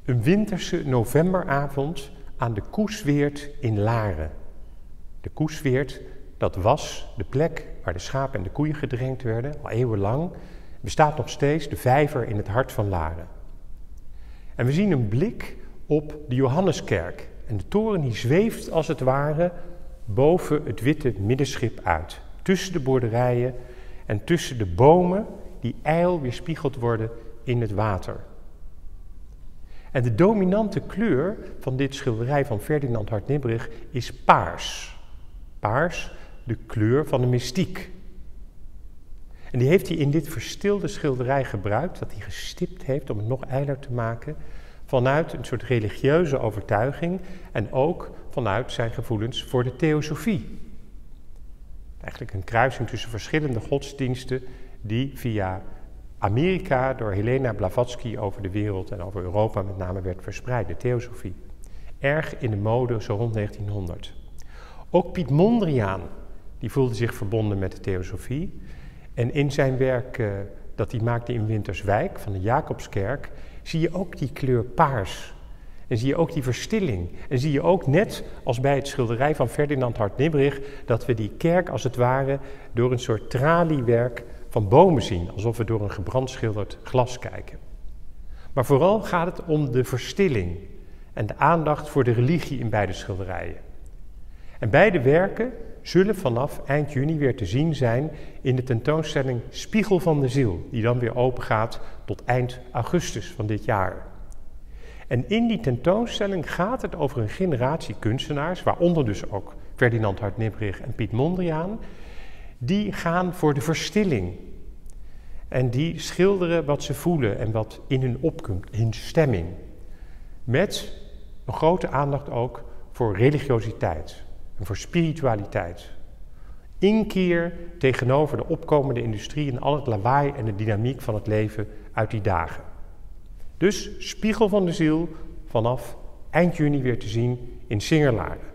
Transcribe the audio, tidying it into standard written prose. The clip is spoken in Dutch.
Een winterse novemberavond aan de Koesweert in Laren. De Koesweert, dat was de plek waar de schapen en de koeien gedrenkt werden, al eeuwenlang. Bestaat nog steeds, de vijver in het hart van Laren. En we zien een blik op de Johanneskerk. En de toren die zweeft als het ware boven het witte middenschip uit. Tussen de boerderijen en tussen de bomen die ijl weerspiegeld worden in het water. En de dominante kleur van dit schilderij van Ferdinand Hartnibberich is paars. Paars, de kleur van de mystiek. En die heeft hij in dit verstilde schilderij gebruikt, dat hij gestipt heeft om het nog ijler te maken, vanuit een soort religieuze overtuiging en ook vanuit zijn gevoelens voor de theosofie. Eigenlijk een kruising tussen verschillende godsdiensten die via Amerika door Helena Blavatsky over de wereld en over Europa met name werd verspreid, de theosofie. Erg in de mode zo rond 1900. Ook Piet Mondriaan, die voelde zich verbonden met de theosofie. En in zijn werk dat hij maakte in Winterswijk van de Jacobskerk, zie je ook die kleur paars. En zie je ook die verstilling. En zie je ook, net als bij het schilderij van Ferdinand Hartnibberich, dat we die kerk als het ware door een soort traliewerk van bomen zien, alsof we door een gebrandschilderd glas kijken. Maar vooral gaat het om de verstilling en de aandacht voor de religie in beide schilderijen. En beide werken zullen vanaf eind juni weer te zien zijn in de tentoonstelling Spiegel van de Ziel, die dan weer open gaat tot eind augustus van dit jaar. En in die tentoonstelling gaat het over een generatie kunstenaars, waaronder dus ook Ferdinand Hartnibberich en Piet Mondriaan, die gaan voor de verstilling. En die schilderen wat ze voelen en wat in hun opkomt, hun stemming. Met een grote aandacht ook voor religiositeit en voor spiritualiteit. Inkeer tegenover de opkomende industrie en al het lawaai en de dynamiek van het leven uit die dagen. Dus Spiegel van de Ziel vanaf eind juni weer te zien in Singerlaren.